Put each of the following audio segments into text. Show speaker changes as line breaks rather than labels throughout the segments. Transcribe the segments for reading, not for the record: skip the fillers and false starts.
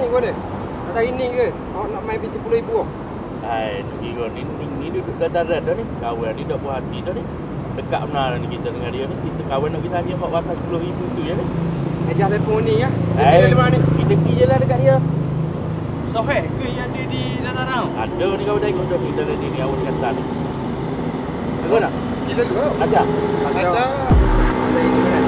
kau ni? Kata ini ke? Awak nak main 70,000?
Hai, ni duduk dataran dah ni. Kawan ni dah puas hati dah ni. Dekat benar ni kita dengan dia ni. Kita kawan nak kita hanya buat pasal 10,000 tu je ni.
Ajar telefon ni ya.
Hai,
Kita di mana ni?
kita pergi je lah dekat dia.
Soheh ke yang ada di dataran?
Ada ni kau tengok dah kita ada ni awak kata ni. Tengok tak?
Kita dulu.
Ajar.
Ajar. Ada ini kan?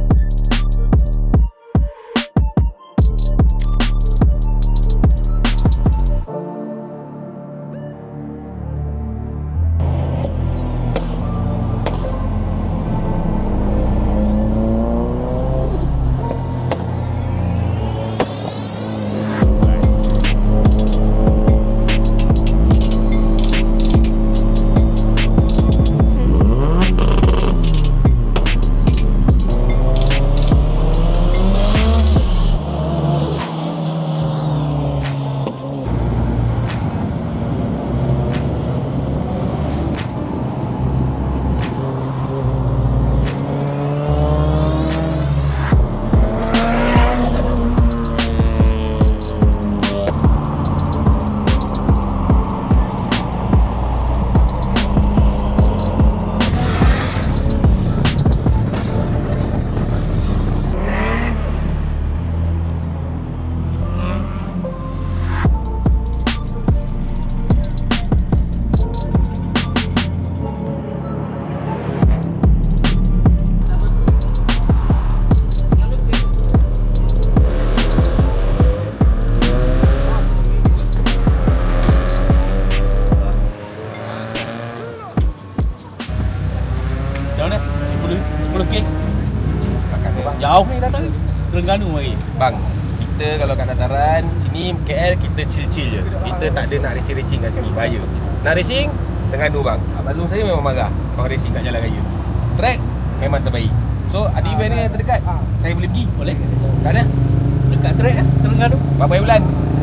Jauh ni datang Terengganu lagi.
Bang, kita kalau kat dataran sini KL kita chill-chill je. Kita tak ada nak racing-racing kat sini, bahaya. Nak racing Terengganu bang. Abang Long saya memang marah kalau racing kat jalan raya. Track memang terbaik. So ada event ni yang terdekat, saya boleh pergi.
Boleh?
Kat mana?
Dekat track kan Terengganu.
Berapa bulan?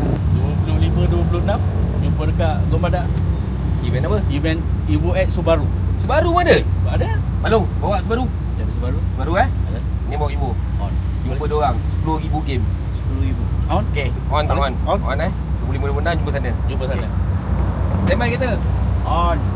25, 26 jumpa dekat Gomadak.
Event apa?
Event Evo X Subaru.
Subaru mana?
Ada?
Malong, bawa Subaru.
Jadi Subaru.
Subaru
Ada.
Ni bawa Evo.
On.
Jumpa dia orang 10,000 game.
10,000. On?
Okey, on tak on?
On.
On 25 jumpa sana.
Jumpa sana.
Standby kita.
On.